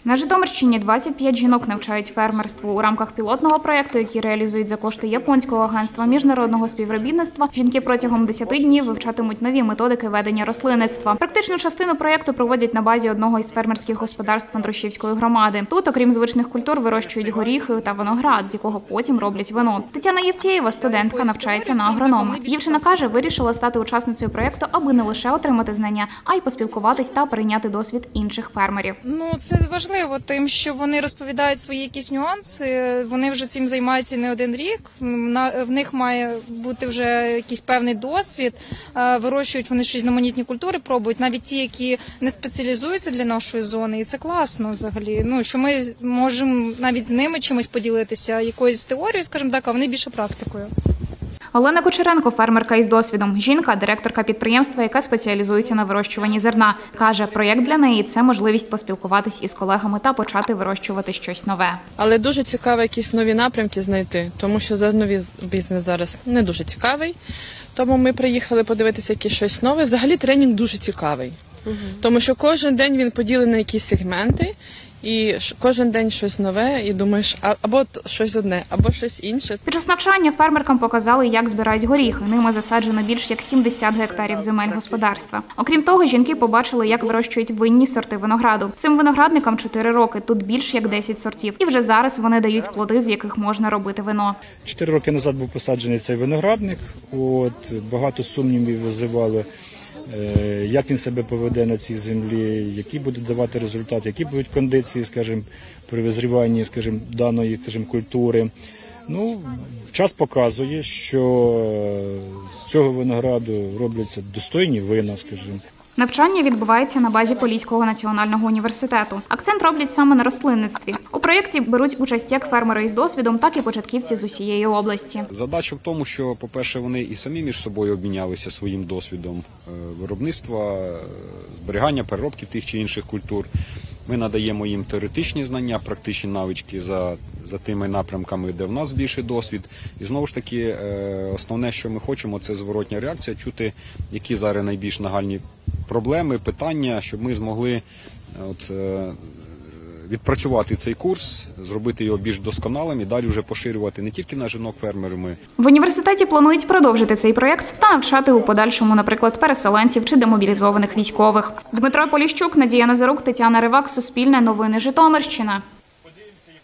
На Житомирщині 25 жінок навчають фермерству. У рамках пілотного проєкту, який реалізують за кошти Японського агентства міжнародного співробітництва, жінки протягом 10 днів вивчатимуть нові методики ведення рослинництва. Практичну частину проєкту проводять на базі одного із фермерських господарств Андрушівської громади. Тут, окрім звичних культур, вирощують горіхи та виноград, з якого потім роблять вино. Тетяна Євтєєва, студентка, навчається на агронома. Дівчина каже, вирішила стати учасницею проєкту, аби не лише отримати знання, а й поспілкуватись та перейняти досвід інших фермерів. Це важливо тим, що вони розповідають свої якісь нюанси, вони вже цим займаються не один рік, в них має бути вже якийсь певний досвід, вирощують вони різноманітні культури, пробують, навіть ті, які не спеціалізуються для нашої зони, і це класно взагалі, що ми можемо навіть з ними чимось поділитися, якоюсь теорією, скажімо так, а вони більше практикою. Олена Кучеренко – фермерка із досвідом. Жінка – директорка підприємства, яке спеціалізується на вирощуванні зерна. Каже, проєкт для неї – це можливість поспілкуватись із колегами та почати вирощувати щось нове. Але дуже цікаво якісь нові напрямки знайти, тому що зерновий бізнес зараз не дуже цікавий. Тому ми приїхали подивитися якесь щось нове. Взагалі тренінг дуже цікавий, тому що кожен день він поділений на якісь сегменти. І кожен день щось нове, і думаєш, або щось одне, або щось інше. Під час навчання фермеркам показали, як збирають горіхи. Ними засаджено більш як 70 гектарів земель господарства. Окрім того, жінки побачили, як вирощують винні сорти винограду. Цим виноградникам 4 роки, тут більш як 10 сортів. І вже зараз вони дають плоди, з яких можна робити вино. 4 роки назад був посаджений цей виноградник. Багато сумнівів визивали, як він себе поведе на цій землі, які будуть давати результати, які будуть кондиції, скажімо, при визріванні, скажімо, даної, культури. Час показує, що з цього винограду робляться достойні вина, скажімо. Навчання відбувається на базі Поліського національного університету. Акцент роблять саме на рослинництві. У проєкті беруть участь як фермери із досвідом, так і початківці з усієї області. Задача в тому, що, по-перше, вони і самі між собою обмінялися своїм досвідом виробництва, зберігання, переробки тих чи інших культур. Ми надаємо їм теоретичні знання, практичні навички за тими напрямками, де в нас більший досвід. І знову ж таки, основне, що ми хочемо, це зворотня реакція, чути, які зараз найбільш нагальні проблеми, питання, щоб ми змогли відпрацювати цей курс, зробити його більш досконалим і далі вже поширювати не тільки на жінок-фермерів. В університеті планують продовжити цей проєкт та навчати у подальшому, наприклад, переселенців чи демобілізованих військових. Дмитро Поліщук, Надія Назарук, Тетяна Ривак, Суспільне новини, Житомирщина.